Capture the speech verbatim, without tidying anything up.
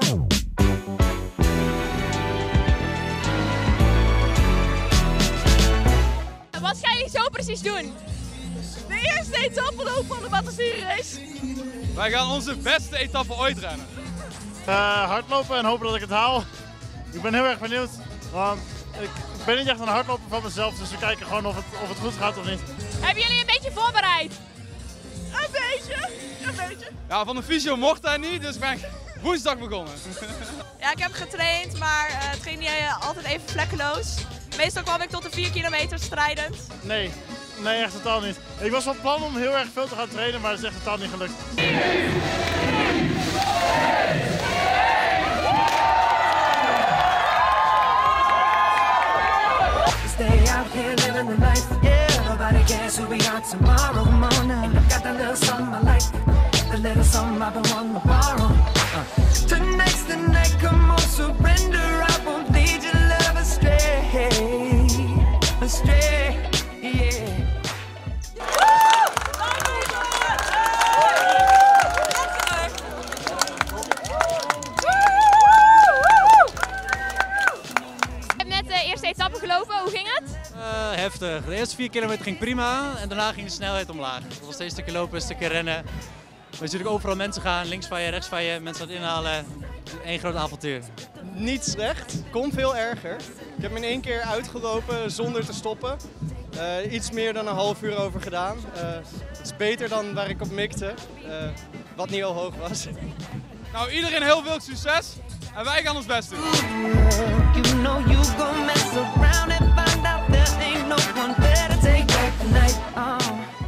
Wat ga je zo precies doen? De eerste etappe lopen van de Batavier-race. Wij gaan onze beste etappe ooit rennen. Uh, hardlopen en hopen dat ik het haal. Ik ben heel erg benieuwd, want ik ben niet echt een hardloper van mezelf, dus we kijken gewoon of het, of het goed gaat of niet. Hebben jullie een beetje voorbereid? Een beetje, een beetje. Ja, van de fysio mocht hij niet, dus ben ik woensdag begonnen. Ja, ik heb getraind, maar uh, het ging niet uh, altijd even vlekkeloos. Meestal kwam ik tot de vier kilometer strijdend. Nee, nee, echt totaal niet. Ik was van plan om heel erg veel te gaan trainen, maar het is echt totaal niet gelukt. Stay out here living the life, yeah. Nobody cares who we are tomorrow morning. And I got that little something I like, the little something I've been wanting to borrow. Uh. Tonight's the night, come on, surrender. I won't lead your love astray, astray, yeah. Etappe gelopen, hoe ging het? Uh, heftig. De eerste vier kilometer ging prima en daarna ging de snelheid omlaag. Het was steeds een stukje lopen, een stukje rennen. Er zijn natuurlijk overal mensen gaan, links van je, rechts van je, mensen aan het inhalen. Eén groot avontuur. Niet slecht, kon veel erger. Ik heb me in één keer uitgelopen zonder te stoppen. Uh, iets meer dan een half uur over gedaan. Uh, het is beter dan waar ik op mikte, uh, wat niet al hoog was. Nou, iedereen heel veel succes en wij gaan ons best doen. You know you gon' mess around and find out there ain't no one better take back the night. Oh.